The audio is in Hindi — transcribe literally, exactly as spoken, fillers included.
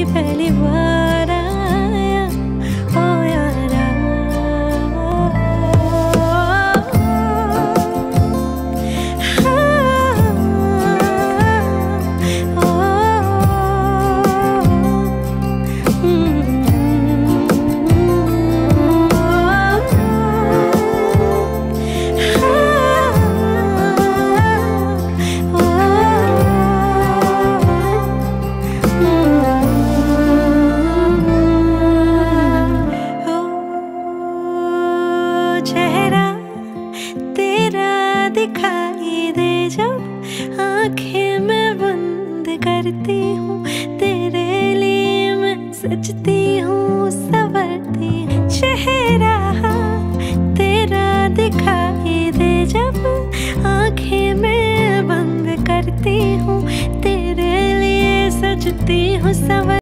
पहली बार आया ओ यारा। चेहरा तेरा दिखाई दे जब आंखें मैं बंद करती हूँ, तेरे लिए मैं सजती हूँ, संवरती हूँ। चेहरा तेरा दिखाई दे जब आंखें मैं बंद करती हूँ, तेरे लिए सजती हूँ, संवर